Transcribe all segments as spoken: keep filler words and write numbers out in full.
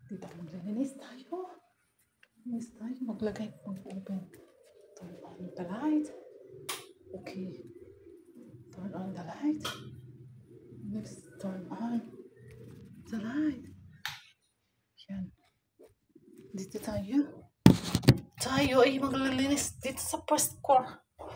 Dito maglilinis tayo. Linis tayo. Maglagay. Mag-open. Turn on the light. Okay. Turn on the light. Next, turn on the light. Yan. Dito tayo. Tayo ay maglilinis dito sa first floor.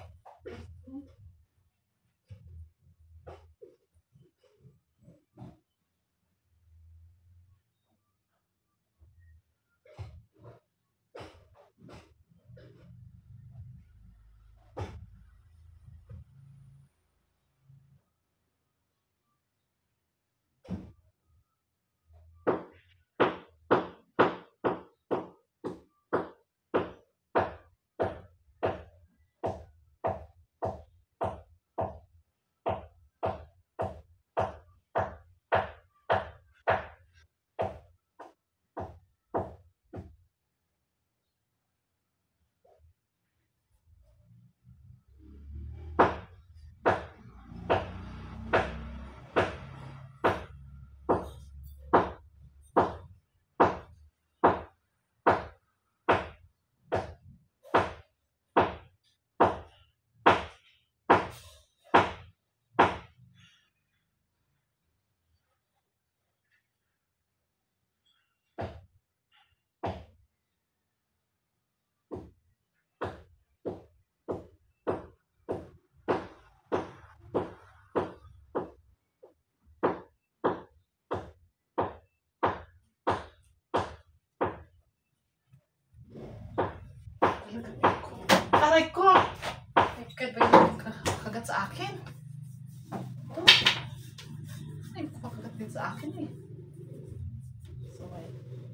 Aray ko! Kahit ba yung kagat sa akin? Ito. Ay, makagat din sa akin eh. So, wait.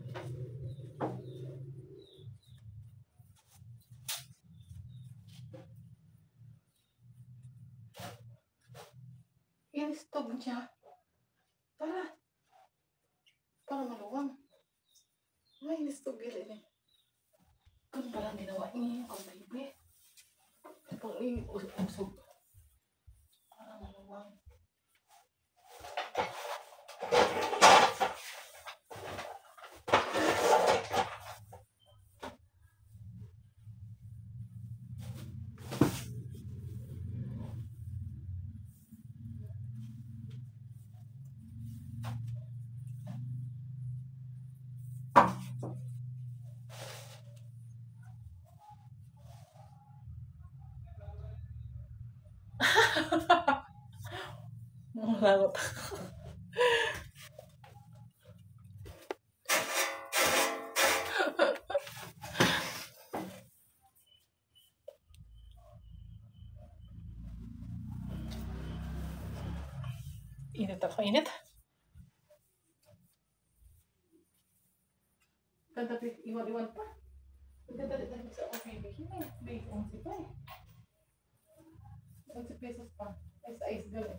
Inistog niya. Para. Para maluwang. Ay, inistog gilid eh. Kung parang ginawa niya ang baby. Pang i-usog. Para maluwang. Malangot. Init ako, init. Ganda iwan-iwan pa. Ganda dali sa okay, bikini. May onsi pa eh. onsi pesos pa. Ay, sa ice gal eh.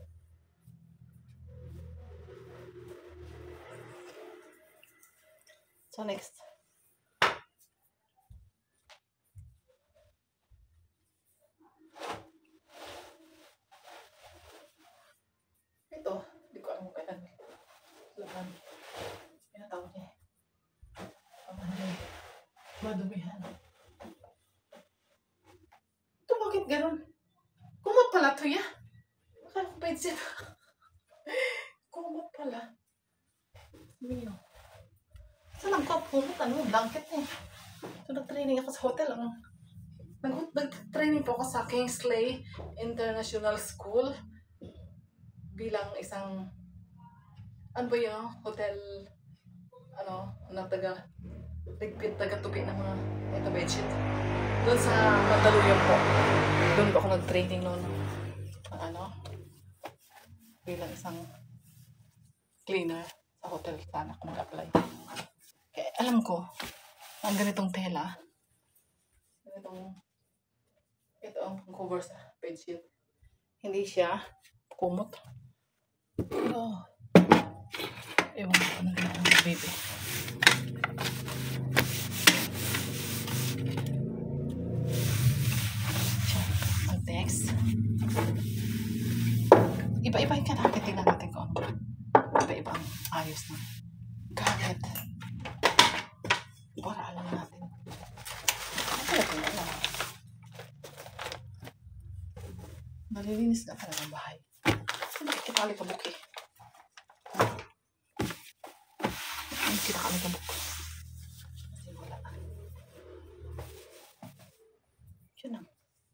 So next. Ito, hindi ko alam kung kailan. Laban. Pinatawag niya eh. Pamahalay. Madumihan. Ito bakit ganun? Kumot pala ito ya. Akala ko bedsit. Kumot pala. Mio. Saan ang kumot? Ano? Blanket eh. So nag-training ako sa hotel. Ano? Nag-training po ako sa Kingsley International School. Bilang isang ano ba yun? Hotel ano? Na taga ligpit, taga-tupi ng mga ito bedsheet. Doon sa Mandaluyong po. Doon po ako nag-training noon. Ano? Bilang isang cleaner sa hotel. Sana ako mag-apply. Kaya alam ko, ang ganitong tela, ganitong, ito ang cover sa bedsheet. Hindi siya kumot. Oh. Ewan ko na ganitong baby. Next. Iba-ibahin ka natin. Tingnan natin kung ano. Iba-ibang ayos na gamit. Nililinis na talaga ang bahay. Hindi kita alikabok eh. Hindi kita alikabok. Kasi wala. Yun lang.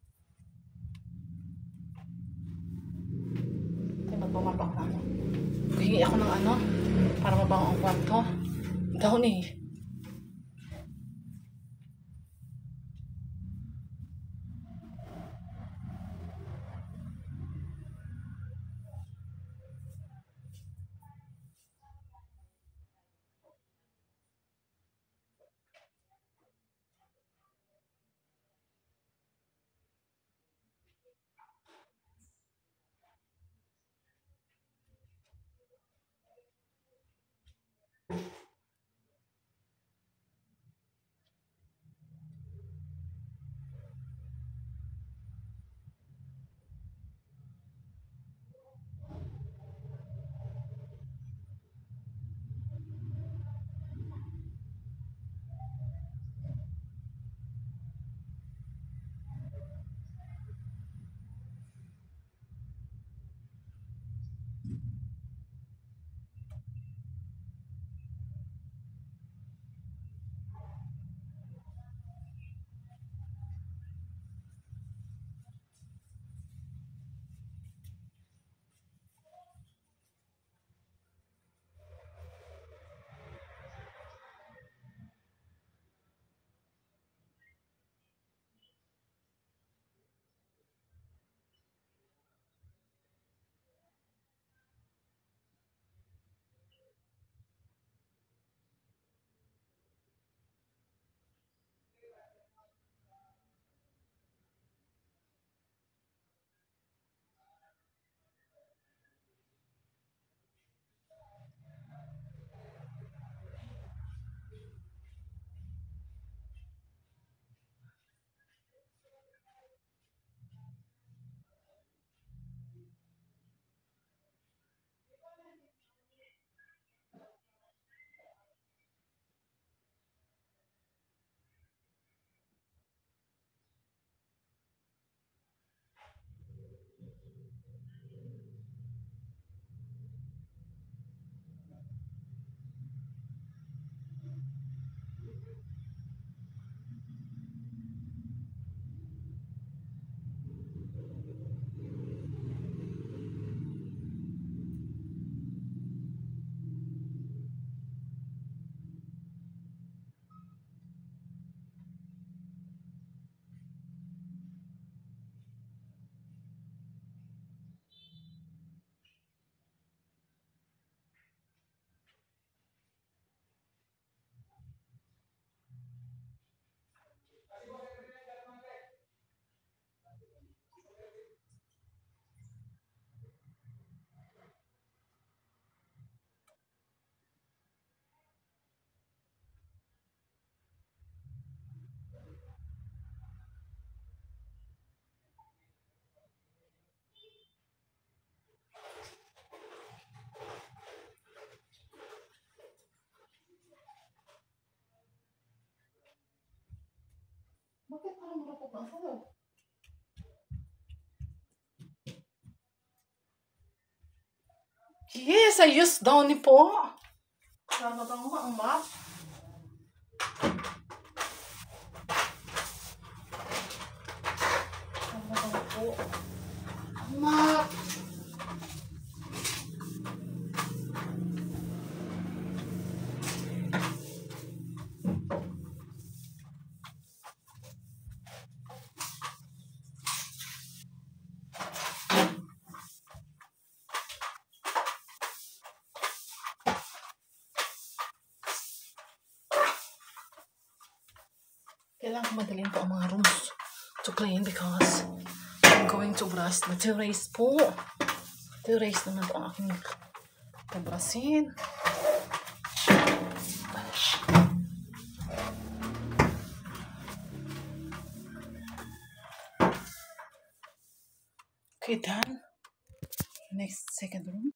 Ay, magmamabak na ako. Hingi ako ng ano, para mabango ang kwarto. Dahon eh. Bakit parang marupok na ako? Yes, I used Downy po. Salamat ang mga ang map. Salamat ang po. Ang map. Kailangan ko madalhin po ang mga rooms to clean because I'm going to brush na terrace po. Terrace naman po ang aking pabrasin. Okay, done. Next, second room.